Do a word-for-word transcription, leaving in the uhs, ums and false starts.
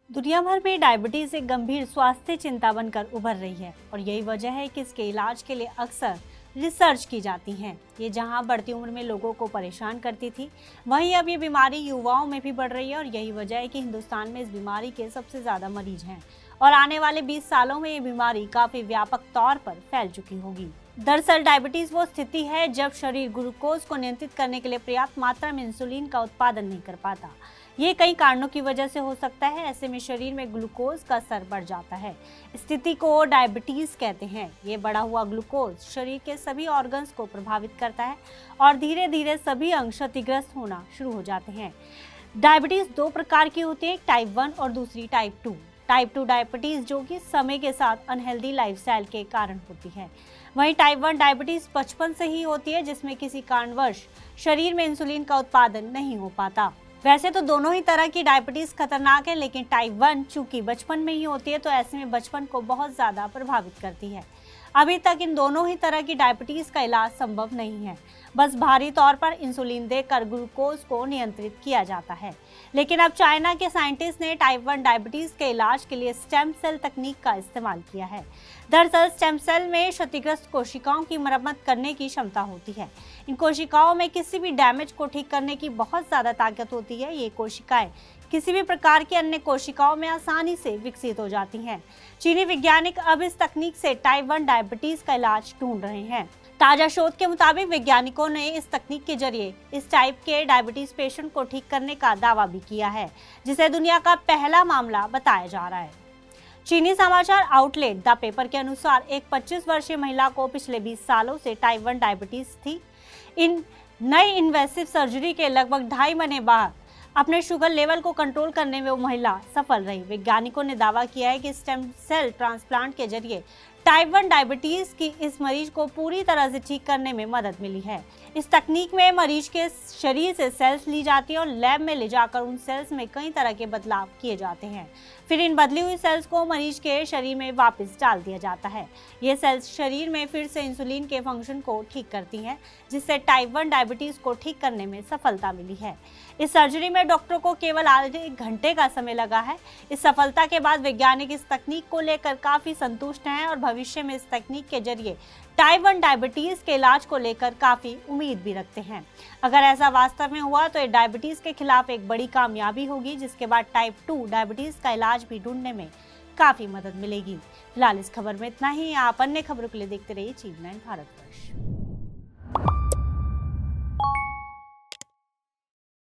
दुनिया भर में डायबिटीज एक गंभीर स्वास्थ्य चिंता बनकर उभर रही है और यही वजह है कि इसके इलाज के लिए अक्सर रिसर्च की जाती है। ये जहां बढ़ती उम्र में लोगों को परेशान करती थी, वहीं अब ये बीमारी युवाओं में भी बढ़ रही है और यही वजह है कि हिंदुस्तान में इस बीमारी के सबसे ज्यादा मरीज हैं और आने वाले बीस सालों में ये बीमारी काफी व्यापक तौर पर फैल चुकी होगी। दरअसल डायबिटीज वो स्थिति है जब शरीर ग्लूकोज को नियंत्रित करने के लिए पर्याप्त मात्रा में इंसुलिन का उत्पादन नहीं कर पाता। ये कई कारणों की वजह से हो सकता है। ऐसे में शरीर में ग्लूकोज का स्तर बढ़ जाता है। स्थिति को डायबिटीज कहते हैं। ये बढ़ा हुआ ग्लूकोज शरीर के सभी ऑर्गन्स को प्रभावित करता है और धीरे धीरे सभी अंग क्षतिग्रस्त होना शुरू हो जाते हैं। डायबिटीज दो प्रकार की होती है, एक टाइप वन और दूसरी type two. Type two diabetes जो कि समय के साथ अनहेल्दी लाइफस्टाइल के कारण होती है। वहीं टाइप वन डायबिटीज बचपन से ही होती है जिसमें किसी कारणवश शरीर में इंसुलिन का उत्पादन नहीं हो पाता। वैसे तो दोनों ही तरह की डायबिटीज खतरनाक है, लेकिन टाइप वन चूंकि बचपन में ही होती है तो ऐसे में बचपन को बहुत ज्यादा प्रभावित करती है। अभी तक इन दोनों ही तरह की डायबिटीज का इलाज संभव नहीं है, बस भारी तौर पर इंसुलिन देकर ग्लूकोज को नियंत्रित किया जाता है। लेकिन अब चाइना के साइंटिस्ट ने टाइप वन डायबिटीज के इलाज के लिए स्टेम सेल तकनीक का इस्तेमाल किया है। दरअसल स्टेम सेल में क्षतिग्रस्त कोशिकाओं की मरम्मत करने की क्षमता होती है। इन कोशिकाओं में किसी भी डैमेज को ठीक करने की बहुत ज्यादा ताकत होती है। ये कोशिकाएं किसी भी प्रकार की अन्य कोशिकाओं में आसानी से विकसित हो जाती हैं। चीनी वैज्ञानिक अब इस तकनीक से टाइप वन डायबिटीज का इलाज ढूंढ रहे हैं। ताजा शोध के मुताबिक वैज्ञानिकों ने इस तकनीक के जरिए इस टाइप के डायबिटीज पेशेंट को ठीक करने का दावा भी किया है, जिसे दुनिया का पहला मामला बताया जा रहा है। चीनी समाचार आउटलेट द पेपर के अनुसार एक पच्चीस वर्षीय महिला को पिछले बीस सालों से टाइप वन डायबिटीज थी। इन नई इन्वेसिव सर्जरी के लगभग ढाई महीने बाद अपने शुगर लेवल को कंट्रोल करने में वो महिला सफल रही। वैज्ञानिकों ने दावा किया है कि स्टेम सेल ट्रांसप्लांट के जरिए टाइप वन डायबिटीज की इस मरीज को पूरी तरह से ठीक करने में मदद मिली है। इस तकनीक में मरीज के शरीर से सेल्स ली जाती है और लैब में ले जाकर उन सेल्स में कई तरह के बदलाव किए जाते हैं। फिर इन बदली हुई सेल्स को मरीज के शरीर में वापस डाल दिया जाता है। ये सेल्स शरीर में फिर से इंसुलिन के फंक्शन को ठीक करती हैं, जिससे टाइप वन डायबिटीज को ठीक करने में सफलता मिली है। इस सर्जरी में डॉक्टर को केवल आधे एक घंटे का समय लगा है। इस सफलता के बाद वैज्ञानिक इस तकनीक को लेकर काफी संतुष्ट हैं और भविष्य में इस तकनीक के जरिए टाइप वन डायबिटीज के इलाज को लेकर काफी उम्मीद भी रखते हैं। अगर ऐसा वास्तव में हुआ तो ये डायबिटीज के खिलाफ एक बड़ी कामयाबी होगी, जिसके बाद टाइप टू डायबिटीज का इलाज भी ढूंढने में काफी मदद मिलेगी। फिलहाल इस खबर में इतना ही। आप अन्य खबरों के लिए देखते रहिए टीवी नाइन भारतवर्ष।